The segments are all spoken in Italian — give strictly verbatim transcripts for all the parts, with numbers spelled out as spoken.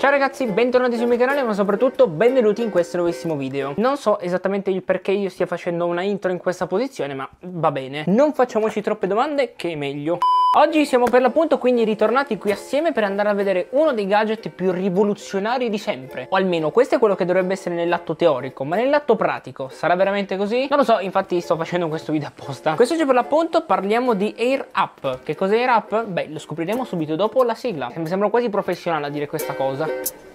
Ciao ragazzi, bentornati sul mio canale, ma soprattutto benvenuti in questo nuovissimo video. Non so esattamente il perché io stia facendo una intro in questa posizione, ma va bene. Non facciamoci troppe domande, che è meglio. Oggi siamo per l'appunto quindi ritornati qui assieme per andare a vedere uno dei gadget più rivoluzionari di sempre. O almeno questo è quello che dovrebbe essere nell'atto teorico, ma nell'atto pratico sarà veramente così? Non lo so, infatti sto facendo questo video apposta. Quest'oggi per l'appunto parliamo di Air Up. Che cos'è Air Up? Beh, lo scopriremo subito dopo la sigla. Mi sembra quasi professionale a dire questa cosa.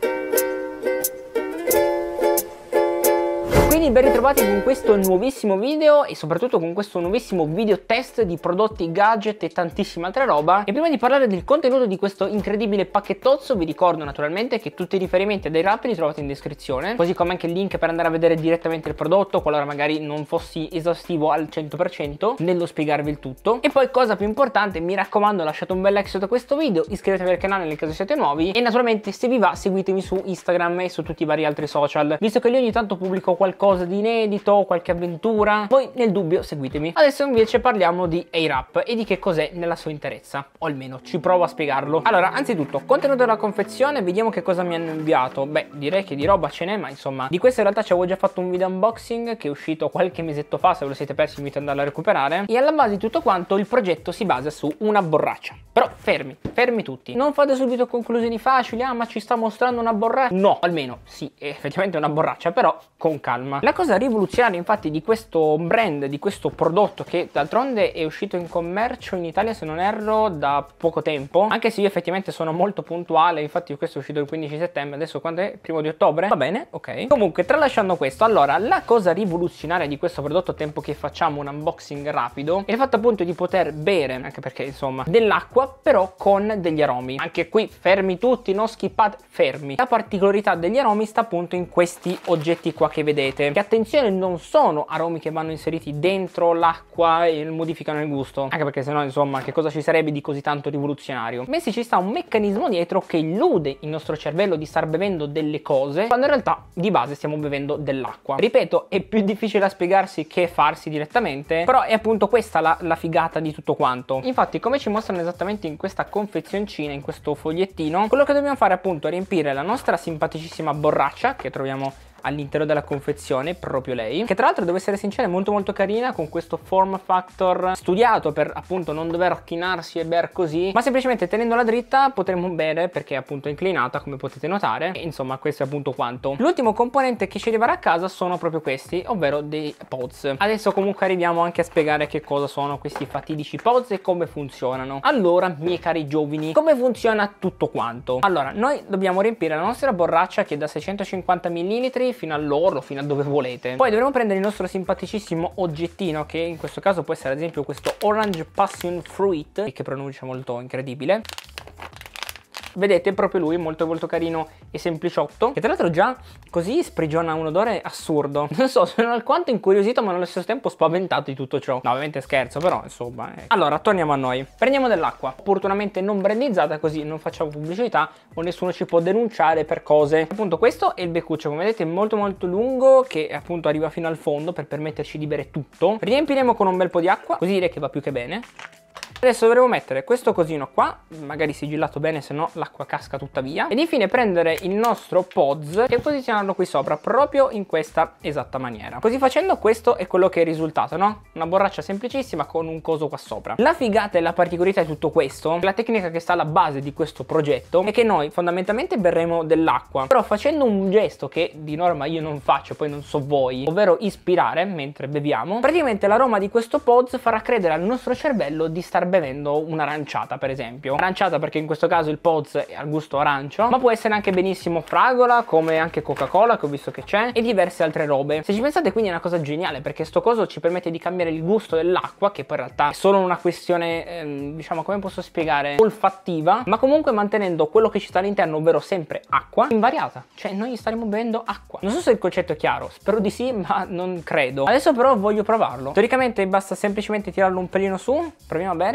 Quindi ben ritrovati con questo nuovissimo video e soprattutto con questo nuovissimo video test di prodotti, gadget e tantissima altra roba. E prima di parlare del contenuto di questo incredibile pacchettozzo vi ricordo naturalmente che tutti i riferimenti ad Air Up li trovate in descrizione, così come anche il link per andare a vedere direttamente il prodotto qualora magari non fossi esaustivo al cento per cento nello spiegarvi il tutto. E poi cosa più importante, mi raccomando, lasciate un bel like sotto questo video, iscrivetevi al canale nel caso siete nuovi e naturalmente se vi va seguitemi su Instagram e su tutti i vari altri social, visto che lì ogni tanto pubblico qualcosa di inedito, qualche avventura. Voi nel dubbio seguitemi. Adesso invece parliamo di Air Up e di che cos'è nella sua interezza, o almeno ci provo a spiegarlo. Allora, anzitutto, contenuto della confezione, vediamo che cosa mi hanno inviato. Beh, direi che di roba ce n'è, ma insomma, di questo in realtà ci avevo già fatto un video unboxing che è uscito qualche mesetto fa, se ve lo siete persi invito ad andarlo a recuperare. E alla base di tutto quanto il progetto si basa su una borraccia. Però fermi, fermi tutti. Non fate subito conclusioni facili, ah ma ci sta mostrando una borraccia. No, almeno sì, è effettivamente una borraccia, però con calma. La cosa rivoluzionaria infatti di questo brand, di questo prodotto che d'altronde è uscito in commercio in Italia se non erro da poco tempo, anche se io effettivamente sono molto puntuale, infatti questo è uscito il quindici settembre, adesso quando è? Primo di ottobre? Va bene, ok. Comunque tralasciando questo, allora la cosa rivoluzionaria di questo prodotto, a tempo che facciamo un unboxing rapido, è il fatto appunto di poter bere, anche perché insomma, dell'acqua però con degli aromi. Anche qui fermi tutti, non skippate, fermi. La particolarità degli aromi sta appunto in questi oggetti qua che vedete, che attenzione non sono aromi che vanno inseriti dentro l'acqua e modificano il gusto, anche perché sennò insomma che cosa ci sarebbe di così tanto rivoluzionario, bensì ci sta un meccanismo dietro che illude il nostro cervello di star bevendo delle cose quando in realtà di base stiamo bevendo dell'acqua. Ripeto, è più difficile da spiegarsi che farsi direttamente, però è appunto questa la, la figata di tutto quanto. Infatti, come ci mostrano esattamente in questa confezioncina, in questo fogliettino, quello che dobbiamo fare appunto è riempire la nostra simpaticissima borraccia che troviamo all'interno della confezione, proprio lei, che tra l'altro devo essere sincero è molto molto carina, con questo form factor studiato per appunto non dover chinarsi e bere così, ma semplicemente tenendola dritta potremo bere perché è appunto inclinata, come potete notare. E insomma questo è appunto quanto. L'ultimo componente che ci arriverà a casa sono proprio questi, ovvero dei pods. Adesso comunque arriviamo anche a spiegare che cosa sono questi fatidici pods e come funzionano. Allora, miei cari giovani, come funziona tutto quanto? Allora, noi dobbiamo riempire la nostra borraccia che è da seicentocinquanta millilitri fino all'orlo, fino a dove volete. Poi dovremo prendere il nostro simpaticissimo oggettino, che in questo caso può essere ad esempio questo Orange Passion Fruit, che pronuncia molto incredibile. Vedete, proprio lui, molto molto carino e sempliciotto, che tra l'altro già così sprigiona un odore assurdo. Non so, sono alquanto incuriosito ma nello stesso tempo spaventato di tutto ciò. No, ovviamente scherzo, però insomma eh. Allora, torniamo a noi. Prendiamo dell'acqua, opportunamente non brandizzata, così non facciamo pubblicità o nessuno ci può denunciare per cose. Appunto questo è il beccuccio, come vedete è molto molto lungo, che appunto arriva fino al fondo per permetterci di bere tutto. Riempiremo con un bel po' di acqua, così direi che va più che bene. Adesso dovremo mettere questo cosino qua, magari sigillato bene, se no l'acqua casca tutta via. Ed infine prendere il nostro pods e posizionarlo qui sopra, proprio in questa esatta maniera. Così facendo questo è quello che è il risultato, no? Una borraccia semplicissima con un coso qua sopra. La figata e la particolarità di tutto questo, la tecnica che sta alla base di questo progetto, è che noi fondamentalmente berremo dell'acqua, però facendo un gesto che di norma io non faccio, poi non so voi, ovvero ispirare mentre beviamo, praticamente l'aroma di questo pods farà credere al nostro cervello di star bevendo un'aranciata, per esempio. Aranciata perché in questo caso il Pods è al gusto arancio, ma può essere anche benissimo fragola, come anche Coca-Cola che ho visto che c'è, e diverse altre robe. Se ci pensate quindi è una cosa geniale, perché sto coso ci permette di cambiare il gusto dell'acqua, che poi in realtà è solo una questione ehm, diciamo, come posso spiegare, olfattiva, ma comunque mantenendo quello che ci sta all'interno, ovvero sempre acqua, invariata. Cioè noi staremo bevendo acqua. Non so se il concetto è chiaro, spero di sì, ma non credo. Adesso però voglio provarlo. Teoricamente basta semplicemente tirarlo un pelino su. Proviamo a bere.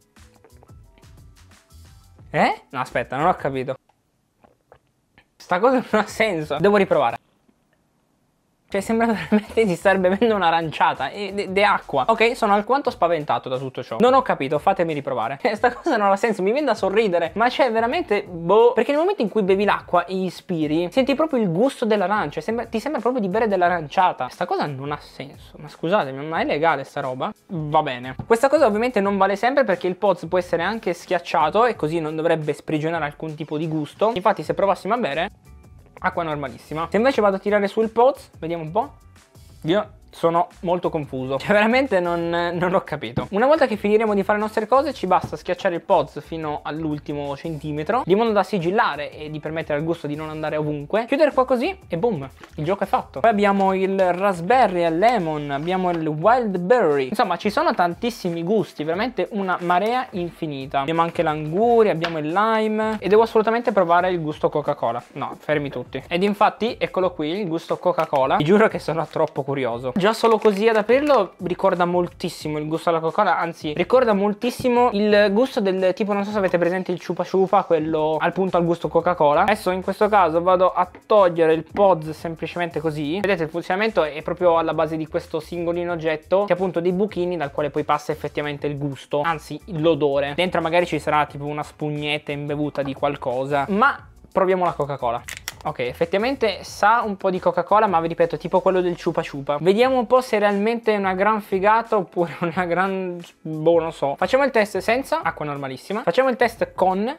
Eh? No, aspetta, non ho capito. Sta cosa non ha senso. Devo riprovare. Cioè sembra veramente di star bevendo un'aranciata ed è acqua. Ok, sono alquanto spaventato da tutto ciò. Non ho capito, fatemi riprovare. Questa cosa non ha senso, mi viene da sorridere. Ma c'è veramente, boh. Perché nel momento in cui bevi l'acqua e ispiri, senti proprio il gusto dell'arancia. Sembra, ti sembra proprio di bere dell'aranciata. Questa cosa non ha senso. Ma scusatemi, ma è legale sta roba? Va bene. Questa cosa ovviamente non vale sempre, perché il Pods può essere anche schiacciato e così non dovrebbe sprigionare alcun tipo di gusto. Infatti se provassimo a bere, acqua normalissima. Se invece vado a tirare sul Pods, vediamo un po'. Io sono molto confuso, cioè veramente non, non ho capito. Una volta che finiremo di fare le nostre cose, ci basta schiacciare il Pods fino all'ultimo centimetro, di modo da sigillare e di permettere al gusto di non andare ovunque. Chiudere qua così e boom, il gioco è fatto. Poi abbiamo il raspberry al lemon, abbiamo il wild berry. Insomma, ci sono tantissimi gusti, veramente una marea infinita. Abbiamo anche l'anguria, abbiamo il lime e devo assolutamente provare il gusto Coca-Cola. No, fermi tutti. Ed infatti, eccolo qui, il gusto Coca-Cola. Vi giuro che sono troppo curioso. Già solo così ad aprirlo ricorda moltissimo il gusto della Coca-Cola, anzi ricorda moltissimo il gusto del tipo, non so se avete presente il Chupa Chupa, quello al punto al gusto Coca-Cola. Adesso in questo caso vado a togliere il Pods semplicemente così. Vedete, il funzionamento è proprio alla base di questo singolino oggetto che ha appunto dei buchini dal quale poi passa effettivamente il gusto, anzi l'odore. Dentro magari ci sarà tipo una spugnetta imbevuta di qualcosa, ma proviamo la Coca-Cola. Ok, effettivamente sa un po' di Coca-Cola, ma vi ripeto, tipo quello del Chupa Chupa. Vediamo un po' se è realmente una gran figata oppure una gran... boh, non so. Facciamo il test senza, acqua normalissima. Facciamo il test con...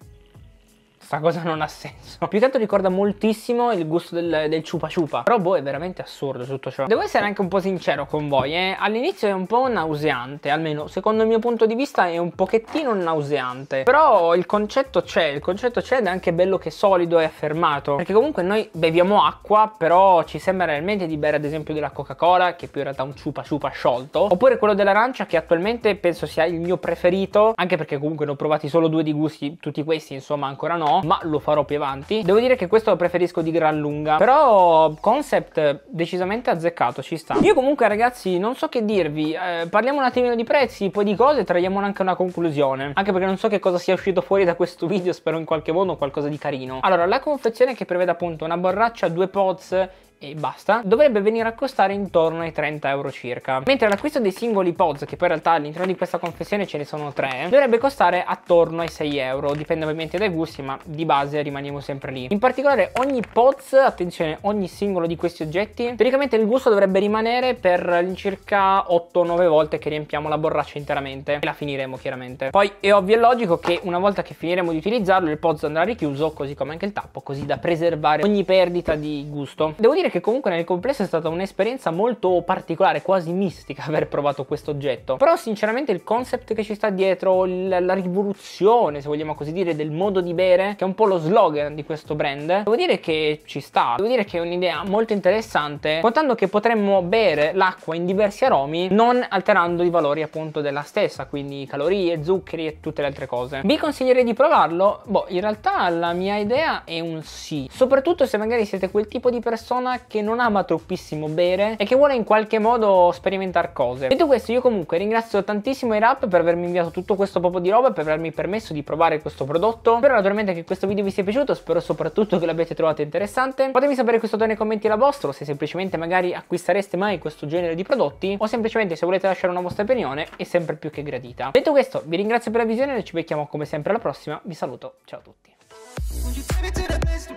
Questa cosa non ha senso. Più che altro ricorda moltissimo il gusto del, del Chupa Chupa. Però boh, è veramente assurdo tutto ciò. Devo essere anche un po' sincero con voi, eh. All'inizio è un po' nauseante, almeno secondo il mio punto di vista è un pochettino nauseante. Però il concetto c'è, il concetto c'è ed è anche bello che è solido e affermato. Perché comunque noi beviamo acqua, però ci sembra realmente di bere ad esempio della Coca-Cola, che è più in realtà un Chupa Chupa sciolto. Oppure quello dell'arancia, che attualmente penso sia il mio preferito, anche perché comunque ne ho provati solo due di gusti, tutti questi insomma ancora no, ma lo farò più avanti. Devo dire che questo lo preferisco di gran lunga, però concept decisamente azzeccato, ci sta. Io comunque ragazzi non so che dirvi, eh, parliamo un attimino di prezzi, poi di cose, traiamo anche una conclusione, anche perché non so che cosa sia uscito fuori da questo video, spero in qualche modo qualcosa di carino. Allora, la confezione, che prevede appunto una borraccia, due Pods e basta, dovrebbe venire a costare intorno ai trenta euro circa, mentre l'acquisto dei singoli Pods, che poi in realtà all'interno di questa confezione ce ne sono tre, dovrebbe costare attorno ai sei euro, dipende ovviamente dai gusti, ma di base rimaniamo sempre lì. In particolare ogni Pods, attenzione, ogni singolo di questi oggetti, teoricamente il gusto dovrebbe rimanere per circa otto nove volte che riempiamo la borraccia interamente e la finiremo chiaramente. Poi è ovvio e logico che una volta che finiremo di utilizzarlo il Pods andrà richiuso, così come anche il tappo, così da preservare ogni perdita di gusto. Devo dire che comunque nel complesso è stata un'esperienza molto particolare, quasi mistica aver provato questo oggetto, però sinceramente il concept che ci sta dietro, la rivoluzione se vogliamo così dire del modo di bere, che è un po' lo slogan di questo brand, devo dire che ci sta, devo dire che è un'idea molto interessante, contando che potremmo bere l'acqua in diversi aromi non alterando i valori appunto della stessa, quindi calorie, zuccheri e tutte le altre cose. Vi consiglierei di provarlo? Boh, in realtà la mia idea è un sì, soprattutto se magari siete quel tipo di persona che non ama troppissimo bere e che vuole in qualche modo sperimentare cose. Detto questo, io comunque ringrazio tantissimo i Rap per avermi inviato tutto questo poco di roba, per avermi permesso di provare questo prodotto. Spero naturalmente che questo video vi sia piaciuto, spero soprattutto che l'abbiate trovato interessante. Fatemi sapere qui sotto nei commenti la vostra, o se semplicemente magari acquistereste mai questo genere di prodotti, o semplicemente se volete lasciare una vostra opinione, è sempre più che gradita. Detto questo, vi ringrazio per la visione e ci becchiamo come sempre alla prossima. Vi saluto, ciao a tutti. Won't you take me to that place?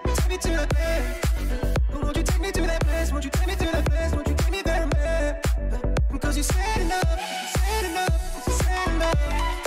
Won't you take me to that place? Won't you take me there, man? Because you said enough, said enough, said enough.